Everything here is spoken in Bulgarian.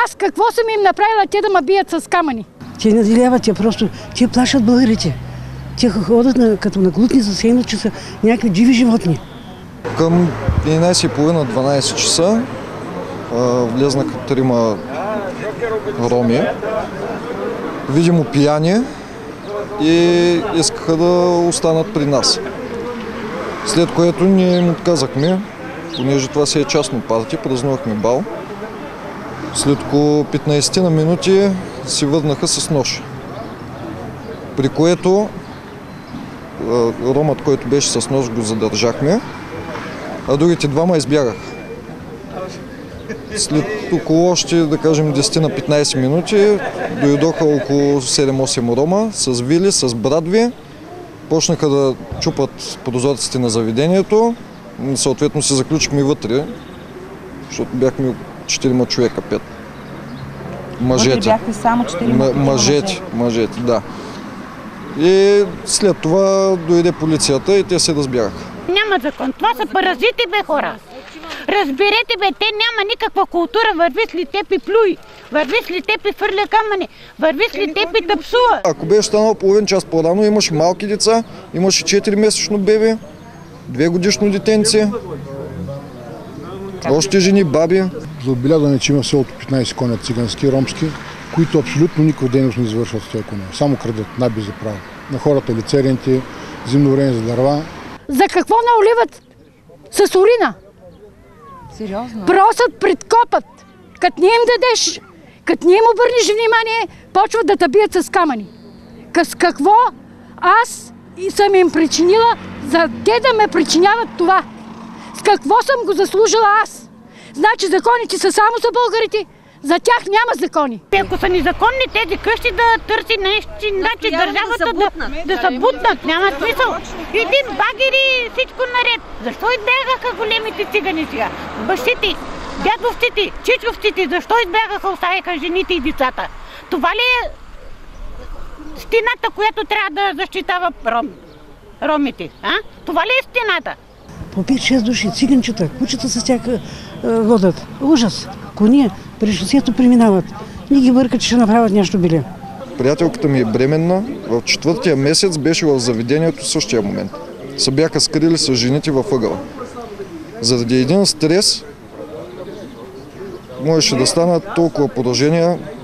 аз какво съм им направила, те да ме бият с камъни? Те не зеляват, те плашат българите. Те ходят като на глутни за сейно, че са някакви диви животни. Към 11:30-12 часа влезнаха 3 роми, видимо пияни, и искаха да останат при нас. След което ние им отказахме, понеже това си е частно парти, празнувахме бал. След около 15 на минути си върнаха с нож, при което ромът, който беше с нож, го задържахме, а другите двама избягаха. След около още, да кажем, 10 на 15 минути дойдоха около 7-8 рома с вили, с брадви, почнаха да чупат прозорците на заведението, съответно се заключихме вътре, защото бяхме 4 човека, 5. Мъжете. Бяхте само 4 мъжете, да. И след това дойде полицията и те се разбягаха. Няма закон. Това са паразити, бе, хора. Разберете, бе, те няма никаква култура. Върви с ли теб и плюй. Върви с ли теб и фърля камъни. Върви с ли теб и тъпсува. Ако беше станало половин час по-рано, имаше малки деца, имаше 4-месечно бебе, 2-годишно детенце, още жени, баби. За отбелязване, че има в селото 15 коня цигански, ромски, които абсолютно никаква дейност не извършват с тези коня. Само крадат, наби за право. На хората лицеренти, зимно време за дърва. За какво науливат с урина? Сериозно? Просят, предкопат. Като не им дадеш, като не им обърнеш внимание, почват да те бият с камъни. С какво аз съм им причинила, за те да ме причиняват това? С какво съм го заслужила аз? Значи законите са само за българите, за тях няма закони. Ако са незаконни тези къщи, да търси нещо, значи държавата да се бутнат. Няма смисъл. Един багер и всичко наред. Защо избягаха големите цигани сега? Бащите, дядовците, чичовците, защо избягаха, оставиха жените и децата? Това ли е стената, която трябва да защитава ромите? Това ли е стената? По 5-6 души, циганчета, кучета с тях водят. Ужас. Кони през шосето преминават. Не ги бъркат, че ще направят нещо биле. Приятелката ми е бременна. В 4-тия месец беше в заведението в същия момент. Се бяха скрили с жените във ъгъла. Заради един стрес можеше да станат толкова поражения,